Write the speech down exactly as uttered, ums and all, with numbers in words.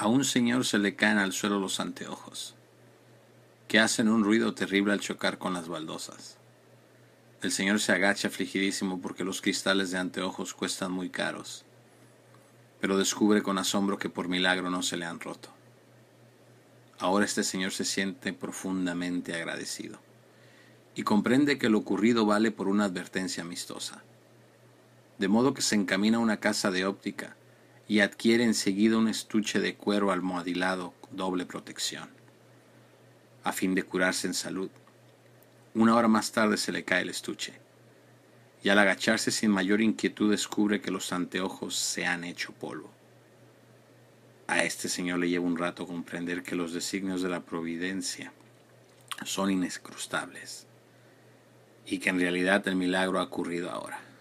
A un señor se le caen al suelo los anteojos, que hacen un ruido terrible al chocar con las baldosas. El señor se agacha afligidísimo porque los cristales de anteojos cuestan muy caros, pero descubre con asombro que por milagro no se le han roto. Ahora este señor se siente profundamente agradecido y comprende que lo ocurrido vale por una advertencia amistosa. De modo que se encamina a una casa de óptica y adquiere enseguida un estuche de cuero almohadilado doble protección, a fin de curarse en salud. Una hora más tarde se le cae el estuche, y al agacharse sin mayor inquietud descubre que los anteojos se han hecho polvo. A este señor le lleva un rato comprender que los designios de la providencia son inescrutables, y que en realidad el milagro ha ocurrido ahora.